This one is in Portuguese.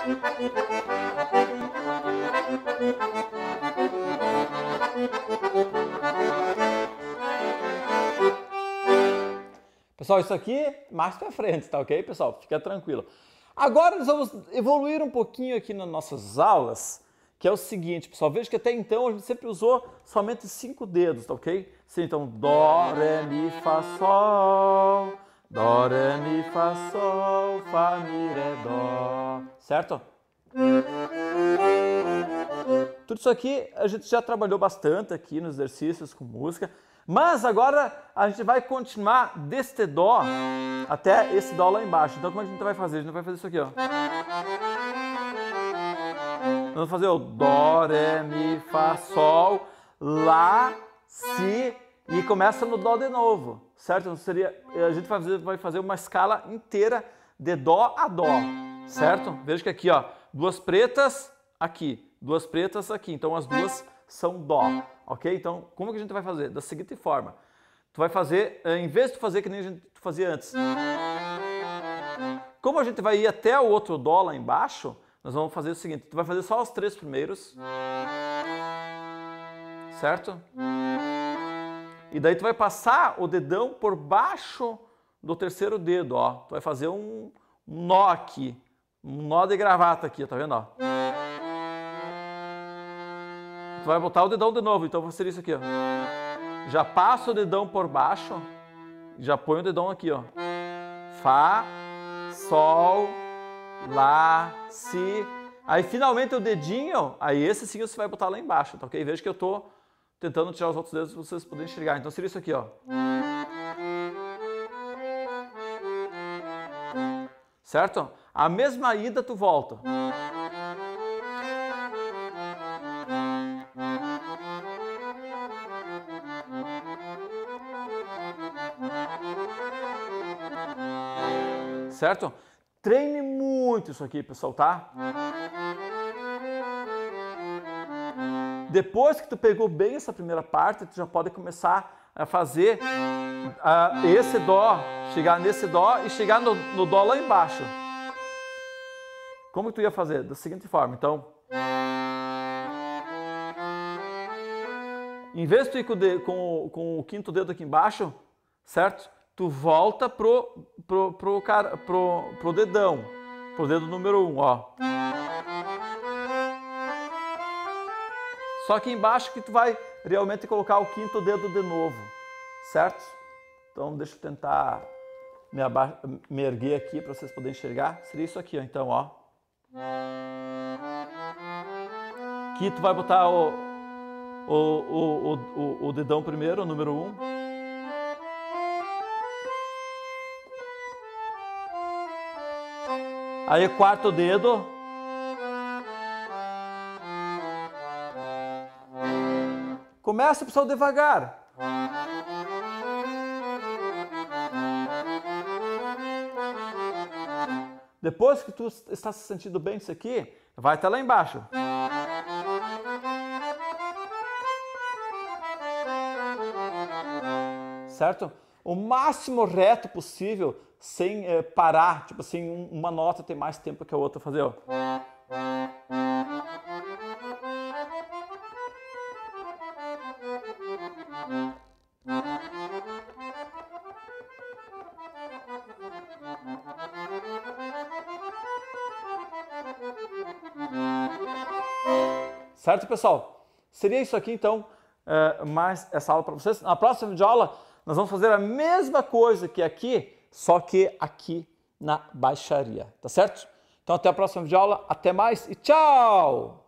Pessoal, isso aqui mais pra frente, tá ok, pessoal? Fica tranquilo. Agora nós vamos evoluir um pouquinho aqui nas nossas aulas, que é o seguinte, pessoal, veja que até então a gente sempre usou somente 5 dedos, tá ok? Sim, então, Dó, Ré, Mi, Fá, Sol, Dó, Ré, Mi, Fá, Sol, Fá, Mi, Ré, Dó, certo? Tudo isso aqui a gente já trabalhou bastante aqui nos exercícios com música, mas agora a gente vai continuar deste Dó até esse Dó lá embaixo. Então como a gente vai fazer? A gente vai fazer isso aqui, ó. Vamos fazer o Dó, Ré, Mi, Fá, Sol, Lá, Si e começa no Dó de novo, certo? Então seria, a gente vai fazer uma escala inteira de Dó a Dó, certo? Veja que aqui, ó, duas pretas aqui, duas pretas aqui, então as duas são Dó, ok? Então, como que a gente vai fazer? Da seguinte forma, tu vai fazer, em vez de tu fazer que nem a gente fazia antes, como a gente vai ir até o outro Dó lá embaixo, nós vamos fazer o seguinte, tu vai fazer só os 3 primeiros, certo? E daí tu vai passar o dedão por baixo do terceiro dedo, ó. Tu vai fazer um nó aqui, um nó de gravata aqui, tá vendo, ó? Tu vai botar o dedão de novo, então vai ser isso aqui, ó. Já passa o dedão por baixo, já põe o dedão aqui, ó. Fá, Sol, Lá, Si. Aí finalmente o dedinho, aí esse sim você vai botar lá embaixo, tá ok? Veja que eu tô tentando tirar os outros dedos para vocês poderem enxergar. Então seria isso aqui, ó. Certo? A mesma ida tu volta. Certo? Treine muito isso aqui, pessoal, tá? Depois que tu pegou bem essa primeira parte, tu já pode começar a fazer esse Dó, chegar nesse Dó e chegar no Dó lá embaixo. Como que tu ia fazer? Da seguinte forma, então. Em vez de tu ir com o quinto dedo aqui embaixo, certo? Tu volta pro dedão, pro dedo número 1, ó. Só que embaixo que tu vai realmente colocar o quinto dedo de novo, certo? Então deixa eu tentar me erguer aqui para vocês poderem enxergar. Seria isso aqui, ó, então, ó. Aqui tu vai botar o dedão primeiro, o número 1. Aí quarto dedo. Começa, pessoal, devagar. Depois que tu está se sentindo bem isso aqui, vai até lá embaixo. Certo? O máximo reto possível, sem parar, tipo assim, uma nota tem mais tempo que a outra fazer, ó. Certo, pessoal? Seria isso aqui, então, mais essa aula para vocês. Na próxima videoaula, nós vamos fazer a mesma coisa que aqui, só que aqui na baixaria, tá certo? Então, até a próxima videoaula. Até mais e tchau!